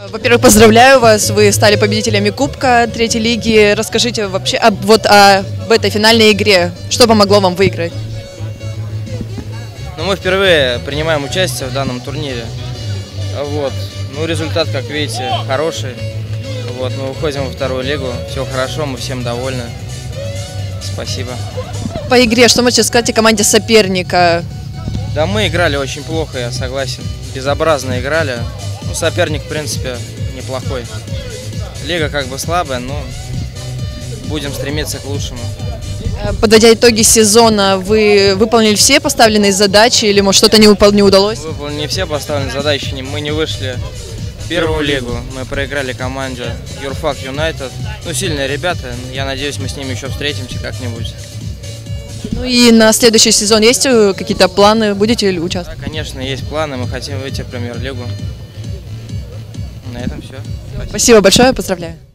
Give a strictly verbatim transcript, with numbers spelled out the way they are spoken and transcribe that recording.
Во-первых, поздравляю вас, вы стали победителями Кубка Третьей лиги. Расскажите вообще об, вот, об этой финальной игре, что помогло вам выиграть? Ну, мы впервые принимаем участие в данном турнире. Вот. Ну, результат, как видите, хороший. Вот, мы выходим во вторую лигу, все хорошо, мы всем довольны. Спасибо. По игре, что можете сказать о команде соперника? Да, мы играли очень плохо, я согласен. Безобразно играли. Ну, соперник, в принципе, неплохой. Лига как бы слабая, но будем стремиться к лучшему. Подводя итоги сезона, вы выполнили все поставленные задачи или, может, что-то не, не удалось? Выполнили все поставленные задачи, мы не вышли в первую лигу. Мы проиграли команде Юрфак Юнайтед. Ну, сильные ребята, я надеюсь, мы с ними еще встретимся как-нибудь. Ну и на следующий сезон есть какие-то планы? Будете ли участвовать? Да, конечно, есть планы, мы хотим выйти в премьер-лигу. На этом все. Спасибо большое, поздравляю.